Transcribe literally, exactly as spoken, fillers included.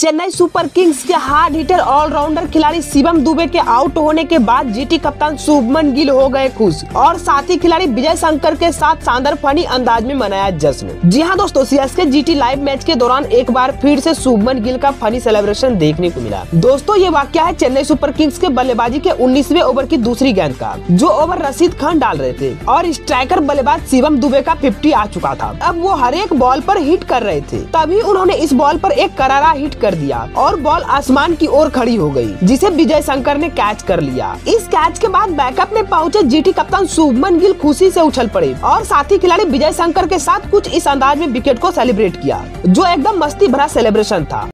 Chennai Super Kings के hard hitter allrounder खिलाड़ी शिवम दुबे के आउट होने के बाद जीटी कप्तान शुभमन गिल हो गए खुश और साथी खिलाड़ी विजय शंकर के साथ शानदार फनी अंदाज में मनाया जश्न। जी हां दोस्तों, सीएसके जीटी लाइव मैच के दौरान एक बार फिर से शुभमन गिल का फनी सेलिब्रेशन देखने को मिला। दोस्तों ये वाकया है चेन्नई सुपर किंग्स के बल्लेबाजी के उन्नीसवें ओवर की दूसरी गेंद का, जो ओवर रशीद खान डाल रहे थे और स्ट्राइकर बल्लेबाज शिवम दुबे का फिफ्टी आ चुका था। अब वो हर एक बॉल पर हिट कर रहे थे, तभी उन्होंने इस बॉल पर एक करारा हिट कर दिया और बॉल आसमान की ओर खड़ी हो गई, जिसे विजय शंकर ने कैच कर लिया। इस कैच के बाद बैकअप में पहुंचे जीटी कप्तान शुभमन गिल खुशी से उछल पड़े और साथी खिलाड़ी विजय शंकर के साथ कुछ इस अंदाज में विकेट को सेलिब्रेट किया, जो एकदम मस्ती भरा सेलिब्रेशन था।